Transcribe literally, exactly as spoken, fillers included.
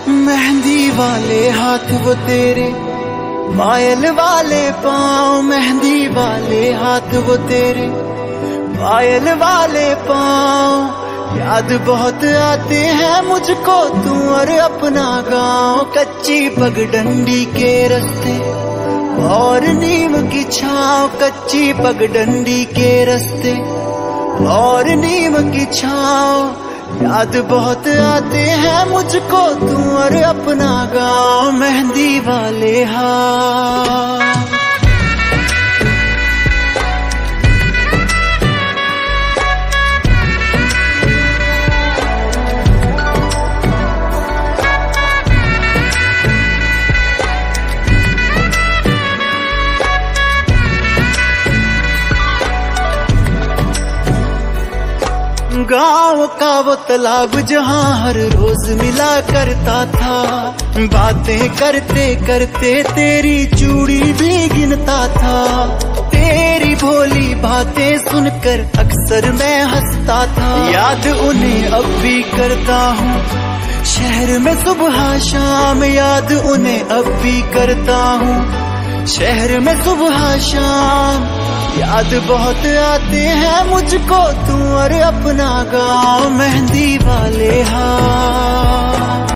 मेहंदी वाले हाथ वो तेरे, पायल वाले पाँव। मेहंदी वाले हाथ वो तेरे, पायल वाले पाँव। याद बहुत आते हैं मुझको तू और अपना गाँव। कच्ची पगडंडी के रास्ते और नीम की छाँव, कच्ची पगडंडी के रास्ते और नीम की छाँव। याद बहुत आते हैं मुझको तू और अपना गाँव। मेहंदी वाले हाथ। गाँव का वो तालाब जहाँ हर रोज मिला करता था, बातें करते करते तेरी चूड़ी भी गिनता था। तेरी भोली बातें सुनकर अक्सर मैं हंसता था। याद उन्हें अब भी करता हूँ शहर में सुबह शाम, याद उन्हें अब भी करता हूँ शहर में सुबह शाम। याद बहुत आते हैं मुझको तू और अपना गाँव। मेहंदी वाले हाथ।